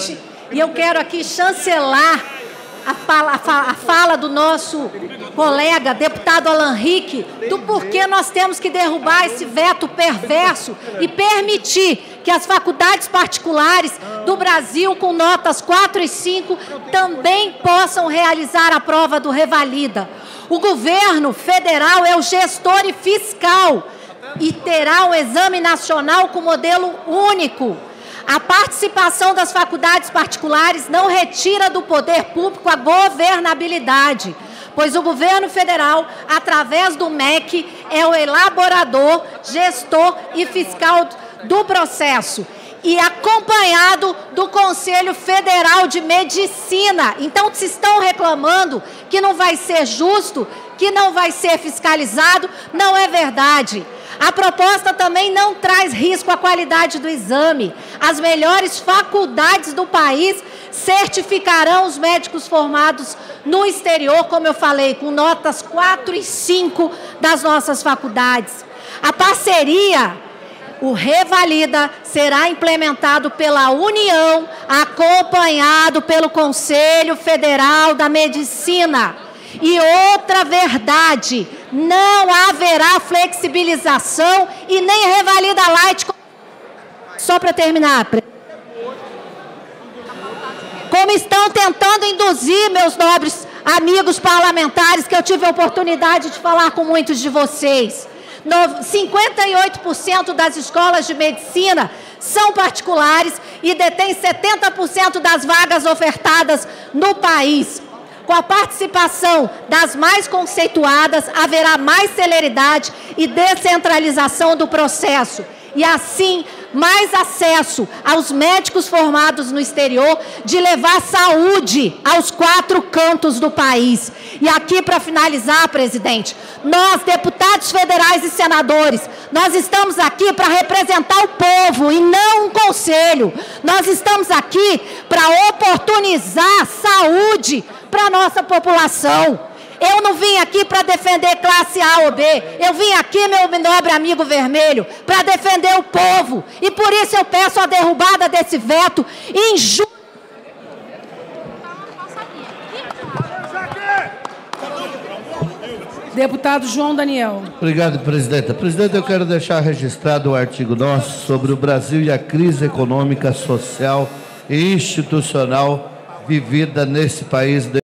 presidente, e eu quero aqui chancelar a fala do nosso colega, deputado Alan Rick, do porquê nós temos que derrubar esse veto perverso e permitir que as faculdades particulares do Brasil, com notas 4 e 5, também possam realizar a prova do Revalida. O governo federal é o gestor e fiscal e terá um exame nacional com modelo único. A participação das faculdades particulares não retira do poder público a governabilidade, pois o governo federal, através do MEC, é o elaborador, gestor e fiscal do processo e acompanhado do Conselho Federal de Medicina. Então, se estão reclamando que não vai ser justo, que não vai ser fiscalizado, não é verdade. A proposta também não traz risco à qualidade do exame. As melhores faculdades do país certificarão os médicos formados no exterior, como eu falei, com notas 4 e 5 das nossas faculdades. A parceria, o Revalida, será implementado pela União, acompanhado pelo Conselho Federal da Medicina. E outra verdade, não haverá flexibilização e nem Revalida Light. Só para terminar, como estão tentando induzir, meus nobres amigos parlamentares, que eu tive a oportunidade de falar com muitos de vocês. 58% das escolas de medicina são particulares e detêm 70% das vagas ofertadas no país. Com a participação das mais conceituadas, haverá mais celeridade e descentralização do processo. E assim, mais acesso aos médicos formados no exterior, de levar saúde aos 4 cantos do país. E aqui, para finalizar, presidente, nós, deputados federais e senadores, nós estamos aqui para representar o povo e não um conselho. Nós estamos aqui para oportunizar saúde para a nossa população. Eu não vim aqui para defender classe A ou B, eu vim aqui, meu nobre amigo vermelho, para defender o povo. E por isso eu peço a derrubada desse veto injusto. Deputado João Daniel. Obrigado, presidenta. Presidente, eu quero deixar registrado o artigo nosso sobre o Brasil e a crise econômica, social e institucional vivida nesse país.